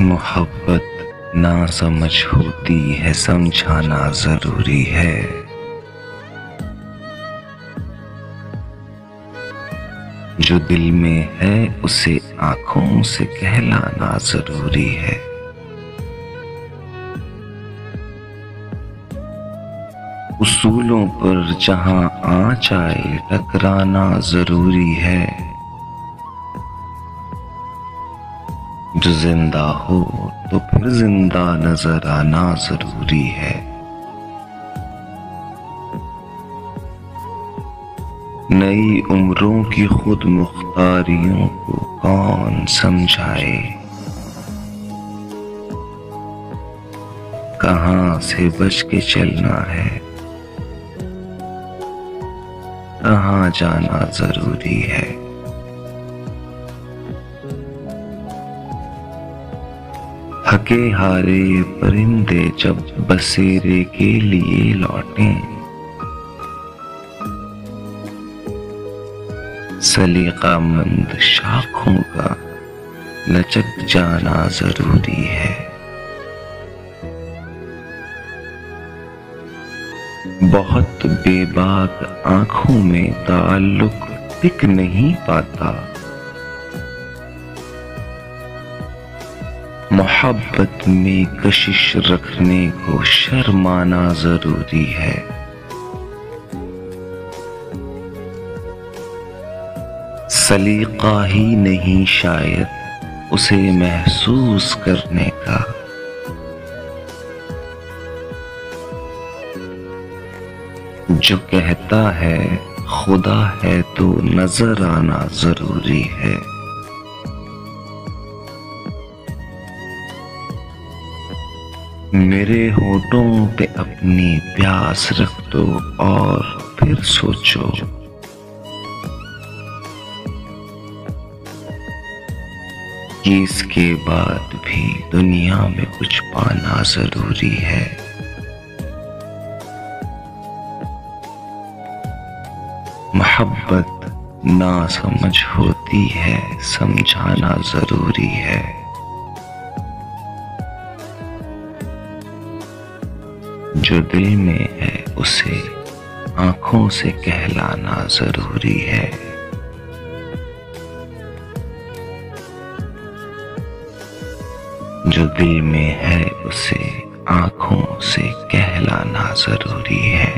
मोहब्बत ना समझ होती है, समझाना जरूरी है। जो दिल में है उसे आंखों से कहलाना जरूरी है। उसूलों पर जहां आँच आए टकराना जरूरी है। जो जिंदा हो तो फिर जिंदा नजर आना जरूरी है। नई उम्रों की खुद मुख्तारियों को कौन समझाए। कहां से बच के चलना है, कहां जाना जरूरी है। थके हारे ये परिंदे जब बसेरे के लिए लौटें, सलीकामंद शाखों का लचक जाना जरूरी है। बहुत बेबाक आंखों में ताल्लुक टिक नहीं पाता। मोहब्बत में कशिश रखने को शर्माना जरूरी है। सलीका ही नहीं शायद उसे महसूस करने का। जो कहता है खुदा है तो नजर आना जरूरी है। मेरे होठों पे अपनी प्यास रख दो और फिर सोचो। कि इसके बाद भी दुनिया में कुछ पाना जरूरी है। मोहब्बत ना समझ होती है, समझाना जरूरी है। जो दिल में है उसे आंखों से कहलाना जरूरी है। जो दिल में है उसे आंखों से कहलाना जरूरी है।